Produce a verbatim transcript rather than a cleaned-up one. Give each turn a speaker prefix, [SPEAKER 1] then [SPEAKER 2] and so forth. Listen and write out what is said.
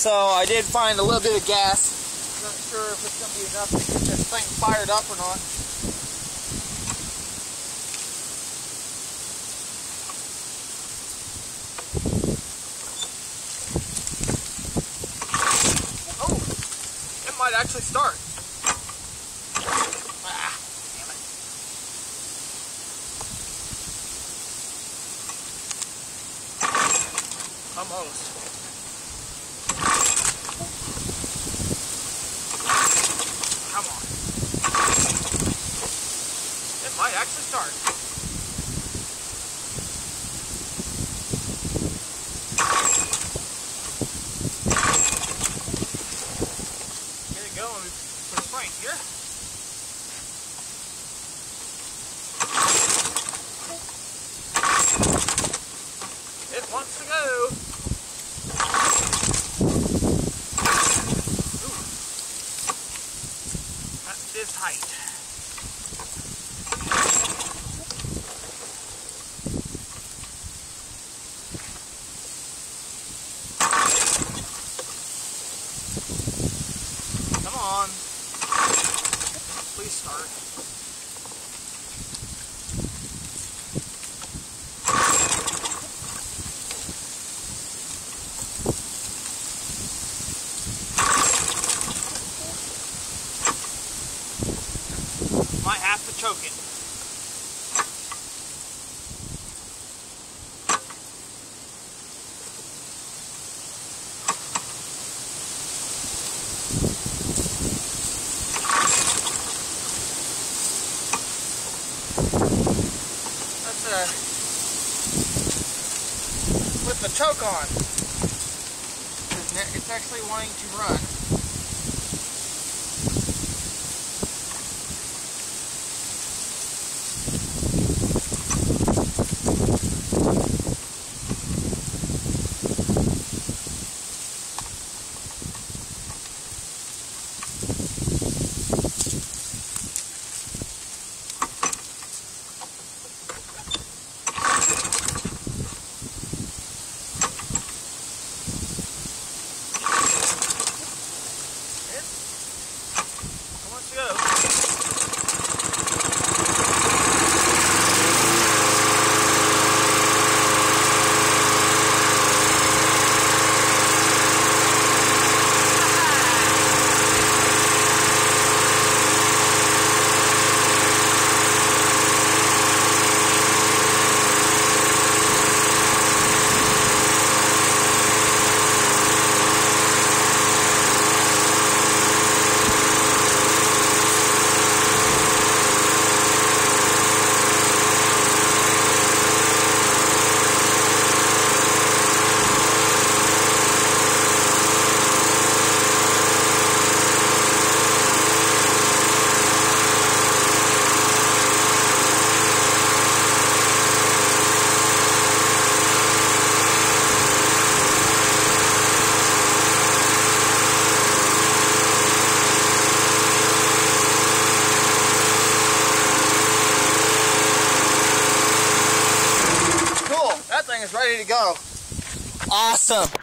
[SPEAKER 1] So I did find a little bit of gas. Not sure if it's going to be enough to get this thing fired up or not. Oh, it might actually start. Ah, damn it. Almost. Come on. It might actually start. Get it going for Frank here. It wants to go. Is height. Come on. Please start. Might have to choke it. Let's uh put the choke on. It's actually wanting to run. Let's go. That thing is ready to go. Awesome.